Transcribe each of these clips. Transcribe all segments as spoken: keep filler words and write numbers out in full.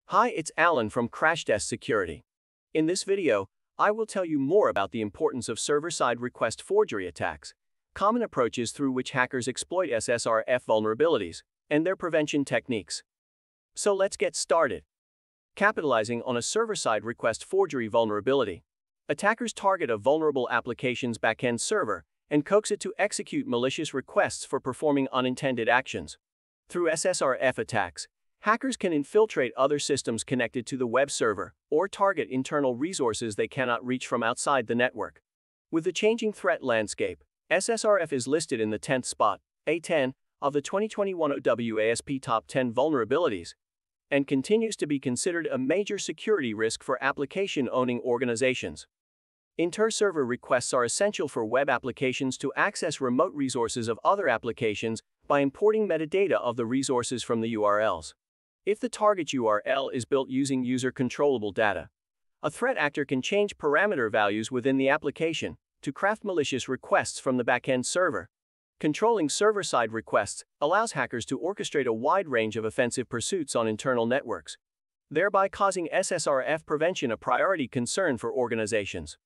Hi, it's Alan from Crashtest Security. In this video, I will tell you more about the importance of server-side request forgery attacks, common approaches through which hackers exploit S S R F vulnerabilities, and their prevention techniques. So let's get started. Capitalizing on a server-side request forgery vulnerability, attackers target a vulnerable application's backend server and coax it to execute malicious requests for performing unintended actions. Through S S R F attacks, hackers can infiltrate other systems connected to the web server or target internal resources they cannot reach from outside the network. With the changing threat landscape, S S R F is listed in the tenth spot, A ten, of the twenty twenty-one O W A S P Top ten Vulnerabilities, and continues to be considered a major security risk for application-owning organizations. Inter-server requests are essential for web applications to access remote resources of other applications by importing metadata of the resources from the U R Ls. If the target U R L is built using user-controllable data, a threat actor can change parameter values within the application to craft malicious requests from the backend server. Controlling server-side requests allows hackers to orchestrate a wide range of offensive pursuits on internal networks, thereby causing S S R F prevention a priority concern for organizations.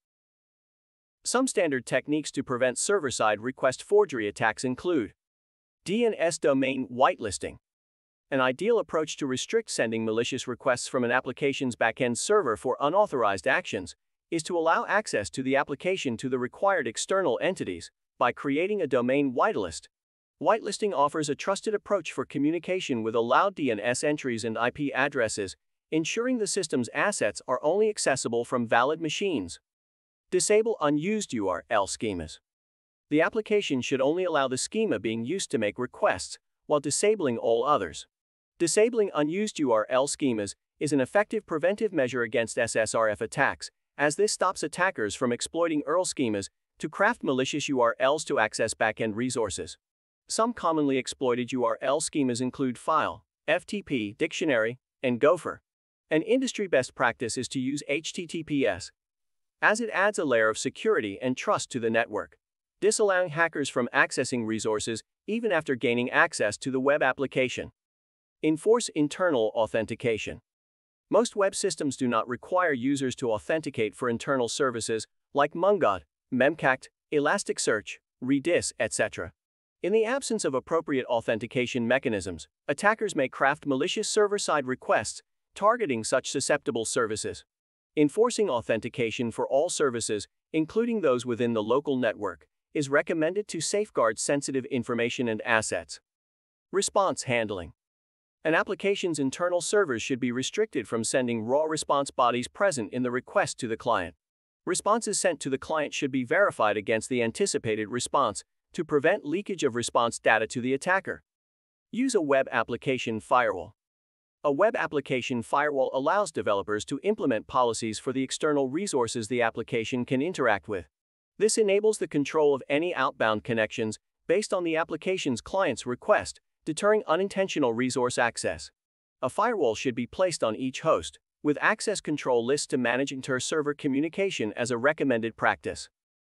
Some standard techniques to prevent server-side request forgery attacks include D N S domain whitelisting. An ideal approach to restrict sending malicious requests from an application's backend server for unauthorized actions is to allow access to the application to the required external entities by creating a domain whitelist. Whitelisting offers a trusted approach for communication with allowed D N S entries and I P addresses, ensuring the system's assets are only accessible from valid machines. Disable unused U R L schemas. The application should only allow the schema being used to make requests, while disabling all others. Disabling unused U R L schemas is an effective preventive measure against S S R F attacks, as this stops attackers from exploiting U R L schemas to craft malicious U R Ls to access backend resources. Some commonly exploited U R L schemas include file, F T P, dictionary, and Gopher. An industry best practice is to use H T T P S, as it adds a layer of security and trust to the network, disallowing hackers from accessing resources even after gaining access to the web application. Enforce internal authentication. Most web systems do not require users to authenticate for internal services like Mongod, Memcache, Elasticsearch, Redis, et cetera. In the absence of appropriate authentication mechanisms, attackers may craft malicious server-side requests targeting such susceptible services. Enforcing authentication for all services, including those within the local network, is recommended to safeguard sensitive information and assets. Response handling. An application's internal servers should be restricted from sending raw response bodies present in the request to the client. Responses sent to the client should be verified against the anticipated response to prevent leakage of response data to the attacker. Use a web application firewall. A web application firewall allows developers to implement policies for the external resources the application can interact with. This enables the control of any outbound connections based on the application's client's request, deterring unintentional resource access. A firewall should be placed on each host, with access control lists to manage inter-server communication as a recommended practice.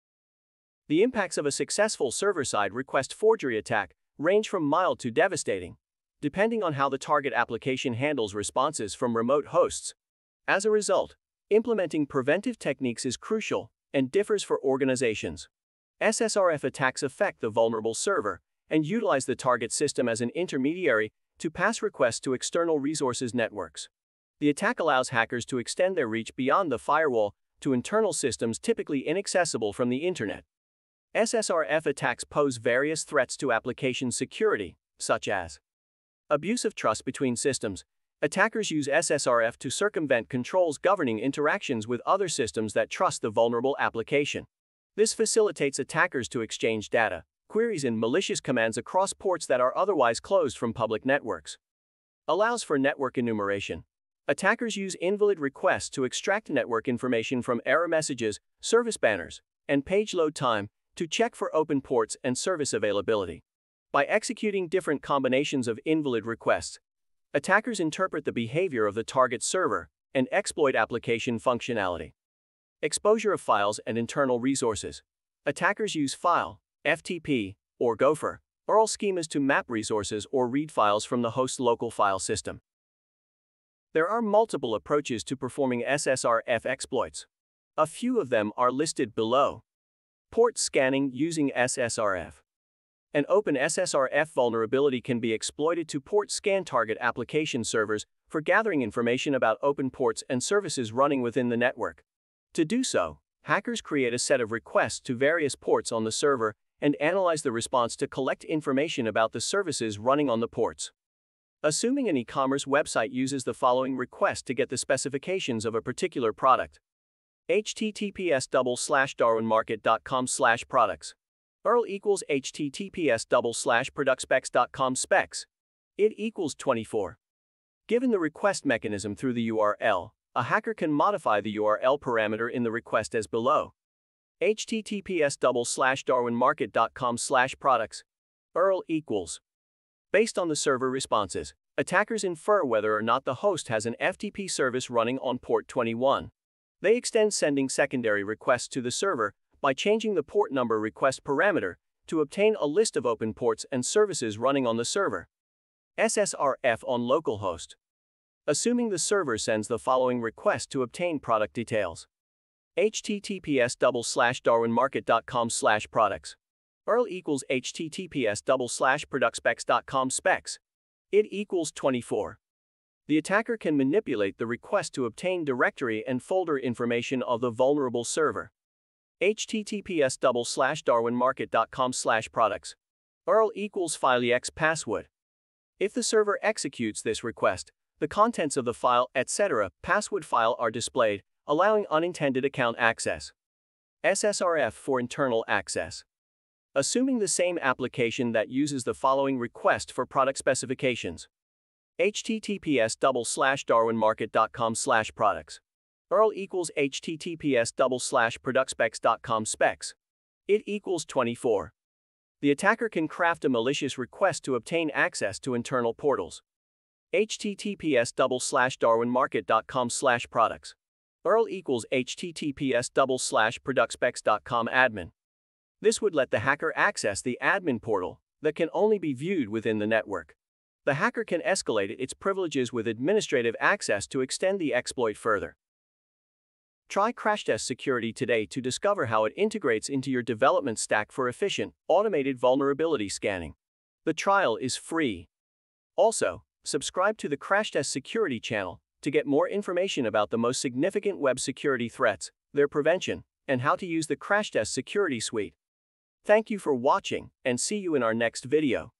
The impacts of a successful server-side request forgery attack range from mild to devastating, depending on how the target application handles responses from remote hosts. As a result, implementing preventive techniques is crucial and differs for organizations. S S R F attacks affect the vulnerable server and utilize the target system as an intermediary to pass requests to external resources networks. The attack allows hackers to extend their reach beyond the firewall to internal systems typically inaccessible from the internet. S S R F attacks pose various threats to application security, such as abuse of trust between systems. Attackers use S S R F to circumvent controls governing interactions with other systems that trust the vulnerable application. This facilitates attackers to exchange data, queries, and malicious commands across ports that are otherwise closed from public networks. Allows for network enumeration. Attackers use invalid requests to extract network information from error messages, service banners, and page load time to check for open ports and service availability. By executing different combinations of invalid requests, attackers interpret the behavior of the target server and exploit application functionality. Exposure of files and internal resources. Attackers use file, F T P, or Gopher, U R L schemas to map resources or read files from the host's local file system. There are multiple approaches to performing S S R F exploits. A few of them are listed below. Port scanning using S S R F. An open S S R F vulnerability can be exploited to port scan target application servers for gathering information about open ports and services running within the network. To do so, hackers create a set of requests to various ports on the server and analyze the response to collect information about the services running on the ports. Assuming an e-commerce website uses the following request to get the specifications of a particular product. H T T P S double slash darwin market dot com slash products. U R L equals H T T P S double slash product specs dot com specs. It equals twenty-four. Given the request mechanism through the U R L, a hacker can modify the U R L parameter in the request as below. H T T P S double slash darwin market dot com slash products. U R L equals. Based on the server responses, attackers infer whether or not the host has an F T P service running on port twenty-one. They extend sending secondary requests to the server by changing the port number request parameter to obtain a list of open ports and services running on the server. S S R F on localhost. Assuming the server sends the following request to obtain product details. H T T P S double slash darwin market dot com slash products. U R L equals H T T P S double slash product specs dot com specs. It equals twenty-four. The attacker can manipulate the request to obtain directory and folder information of the vulnerable server. H T T P S double slash darwin market dot com slash products. U R L equals fileex password. If the server executes this request, the contents of the file, et cetera password file are displayed, allowing unintended account access. S S R F for internal access. Assuming the same application that uses the following request for product specifications. H T T P S double slash darwin market dot com slash products. U R L equals H T T P S double slash product specs dot com specs. It equals twenty-four. The attacker can craft a malicious request to obtain access to internal portals. H T T P S double slash darwin market dot com slash products. U R L equals H T T P S double slash product specs dot com admin. This would let the hacker access the admin portal that can only be viewed within the network. The hacker can escalate its privileges with administrative access to extend the exploit further. Try Crashtest Security today to discover how it integrates into your development stack for efficient, automated vulnerability scanning. The trial is free. Also, subscribe to the Crashtest Security Channel to get more information about the most significant web security threats, their prevention, and how to use the Crashtest Security Suite. Thank you for watching, and see you in our next video.